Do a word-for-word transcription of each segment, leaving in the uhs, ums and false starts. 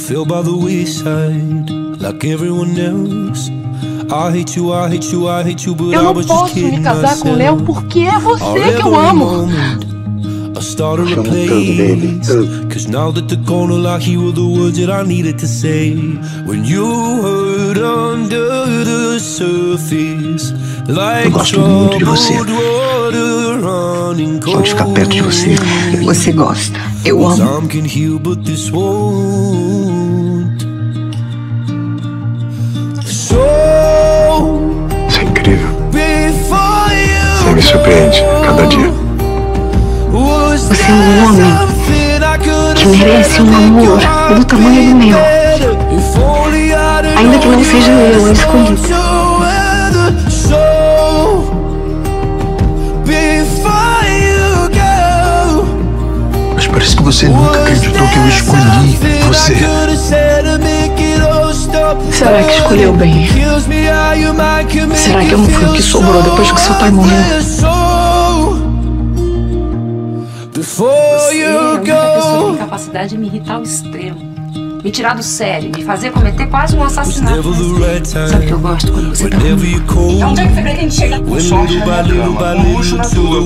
fell by the wayside, like everyone else. I hate you, I hate you, I hate you, but eu I não was just posso kidding me casar com o Léo porque é você que eu amo. I started a place, cause now that they're gone, all I hear were the words that I needed to say. When you hurt under the surface, like troubled water running cold. Pode ficar perto de você. Você gosta, eu amo. Time can heal, but this won't. So, isso é incrível. Você me surpreende cada dia. Você é um homem que merece um amor do tamanho do meu. Ainda que não seja eu a escolhi. Mas parece que você nunca acreditou que eu escolhi você. Será que escolheu bem? Será que eu não fui o que sobrou depois que seu pai morreu? Você é a única pessoa que tem capacidade de me irritar ao extremo, me tirar do sério, me fazer cometer quase um assassinato. Sabe o que eu gosto quando você tá comigo? Então onde é que você pretende chegar com sorte na minha cama, com luxo na tua?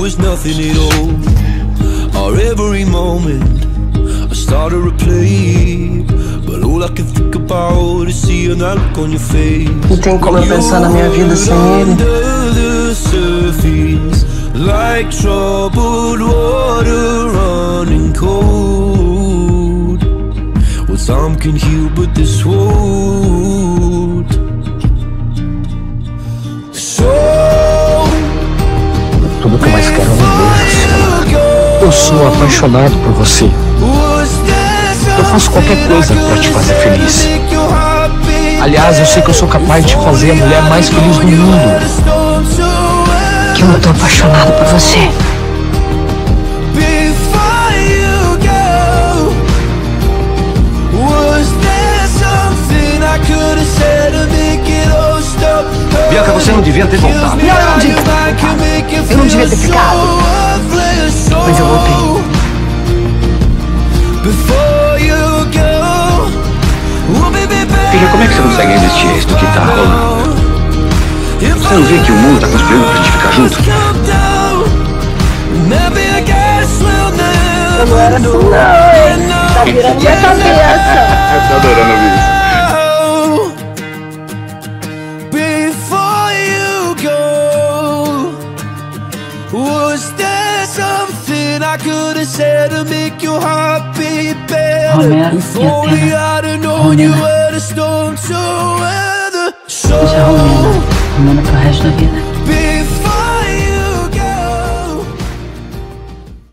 Every moment I start to replay, but all I can think about is seeing that look on your face. Não tem como eu pensar na minha vida sem ele. Like troubled water running cold. Well, some can heal, but this won't. So, Tudo que eu mais quero é viver. Eu sou apaixonado por você. Eu faço qualquer coisa pra te fazer feliz. Aliás, eu sei que eu sou capaz de fazer a mulher mais feliz do mundo. Que eu tô apaixonado por você. Bianca, você não devia ter voltado. Não, eu não devia ter voltado. Eu não devia ter ficado. Mas eu voltei. Filha, como é que você consegue resistir a isso do que tá rolando? Você não vê que o mundo tá conspirando pra gente ficar junto? Eu não era assim, não. Tá virando minha cabeça. Eu tô adorando ouvir isso. Romero e Atena. Romero. Isso é Romero. Romero pro resto da vida.